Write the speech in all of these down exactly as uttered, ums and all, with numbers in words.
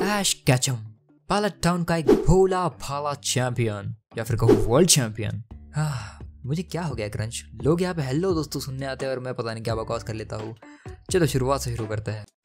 ऐश कैचम, pilot town का एक भोला भाला चैंपियन या फिर कहूँ वर्ल्ड चैंपियन। हाँ, मुझे क्या हो गया क्रंच, लोग यहाँ पे हेलो दोस्तों सुनने आते हैं और मैं पता नहीं क्या बकवास कर लेता हूँ। चलो शुरुआत से शुरू करते हैं।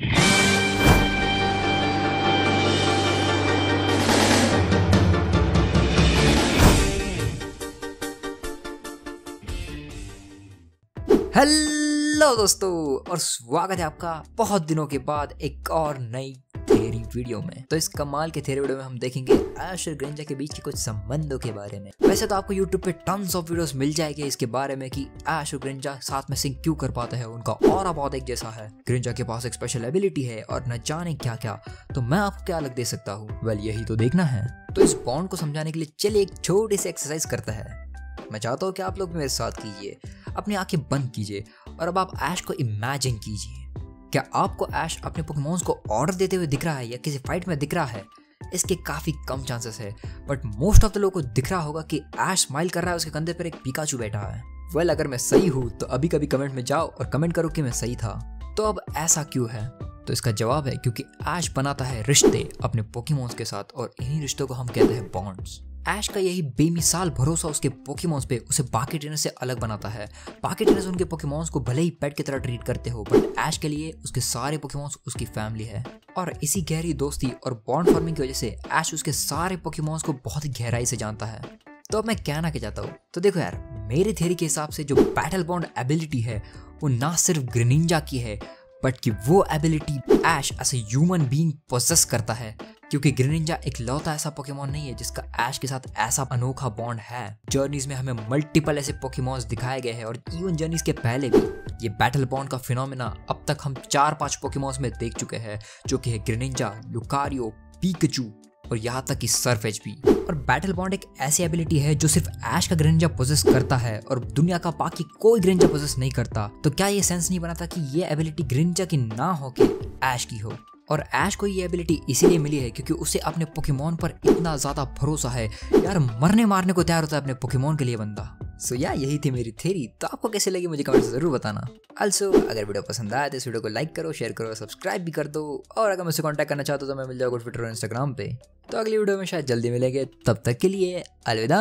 हेलो दोस्तों और स्वागत है आपका बहुत दिनों के बाद एक और नई थ्योरी वीडियो में। तो इस कमाल के थ्योरी वीडियो में हम देखेंगे ऐश और ग्रिंजा के बीच के कुछ संबंधों के बारे में। वैसे तो आपको यूट्यूब पे टन्स ऑफ वीडियोस मिल जाएंगे इसके बारे में कि ऐश और ग्रिंजा साथ में सिंक क्यों कर पाते हैं, उनका ऑरा बहुत एक जैसा है, ग्रिंजा के पास एक स्पेशल एबिलिटी है और न जाने क्या क्या। तो मैं आपको क्या अलग दे सकता हूँ, वेल यही तो देखना है। तो इस बॉन्ड को समझाने के लिए चलिए एक छोटी सी एक्सरसाइज करते हैं। मैं चाहता हूँ कि आप लोग मेरे साथ कीजिए, अपनी आंखें बंद कीजिए और अब आप ऐश को इमेजिन कीजिए। क्या आपको ऐश अपने पोकेमॉन्स को ऑर्डर देते हुए दिख रहा है या किसी फाइट में दिख रहा है? इसके काफी कम चांसेस है, बट मोस्ट ऑफ द लोगों को दिख रहा होगा कि ऐश स्माइल कर रहा है, उसके कंधे पर एक पिकाचू बैठा है। वेल well, अगर मैं सही हूँ तो अभी कभी कमेंट में जाओ और कमेंट करो कि मैं सही था। तो अब ऐसा क्यों है? तो इसका जवाब है क्योंकि ऐश बनाता है रिश्ते अपने पोकेमॉन्स के साथ और इन्हीं रिश्तों को हम कहते हैं बॉन्ड्स। ऐश का यही बेमिसाल भरोसा उसके पोकेमॉन्स पे उसे बाकी ट्रेनर से अलग बनाता है। बाकी ट्रेनर्स उनके पोकेमॉन्स को भले ही पेट की तरह ट्रीट करते हो, बट ऐश के लिए उसके सारे पोकेमॉन्स उसकी फैमिली है और इसी गहरी दोस्ती और बॉन्ड फॉर्मिंग की वजह से ऐश उसके सारे पोकेमॉन्स को बहुत ही गहराई से जानता है। तो अब मैं कहना क्या चाहता हूँ, तो देखो यार, मेरे थ्योरी के हिसाब से जो बैटल बॉन्ड एबिलिटी है वो ना सिर्फ ग्रेनिंजा की है, बट कि वो एबिलिटी ऐश as a human being possess करता है, क्योंकि ग्रेनिंजा एक लौता ऐसा पोकेमॉन नहीं है जिसका ऐश के साथ ऐसा अनोखा बॉन्ड है। जर्नीज में हमें मल्टीपल ऐसे पोकेमॉन्स दिखाए गए हैं और इवन जर्नीज के पहले भी ये बैटल बॉन्ड का फिनोमेना अब तक हम चार पांच पोकेमॉन्स में देख चुके हैं, जो कि है ग्रेनिंजा, लुकारियो, पिकाचू और यहाँ तक कि सरफेज भी। और बैटल बॉन्ड एक ऐसी एबिलिटी है जो सिर्फ ऐश का ग्रेनिंजा पोजेस करता है और दुनिया का बाकी कोई ग्रेनिंजा पोजेस नहीं करता। तो क्या ये सेंस नहीं बनाता कि ये एबिलिटी ग्रेनिंजा की ना हो के ऐश की हो? और ऐश को ये एबिलिटी इसीलिए मिली है क्योंकि उसे अपने पोकेमॉन पर इतना ज्यादा भरोसा है यार, मरने मारने को तैयार होता है अपने पोकेमॉन के लिए बंदा। सो so, या यही थी मेरी थ्योरी। तो आपको कैसे लगी मुझे कमेंट से जरूर बताना। ऑल्सो अगर वीडियो पसंद आया तो इस वीडियो को लाइक करो, शेयर करो, सब्सक्राइब भी कर दो। और अगर मुझसे कांटेक्ट करना चाहते हो तो मैं मिल जाऊंगा ट्विटर और इंस्टाग्राम पे। तो अगली वीडियो में शायद जल्दी मिलेंगे, तब तक के लिए अलविदा।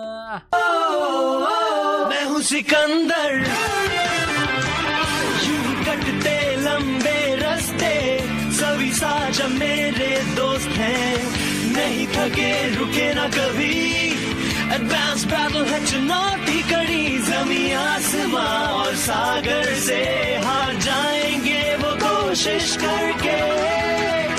मैं हूँ सिकंदर, यूं कटते लंबे रास्ते, सभी साझा मेरे दोस्त हैं, नहीं थके रुके ना कभी। एडवांस बैटल है चुनौती कड़ी, जमीन आसमां और सागर से हार जाएंगे वो कोशिश करके।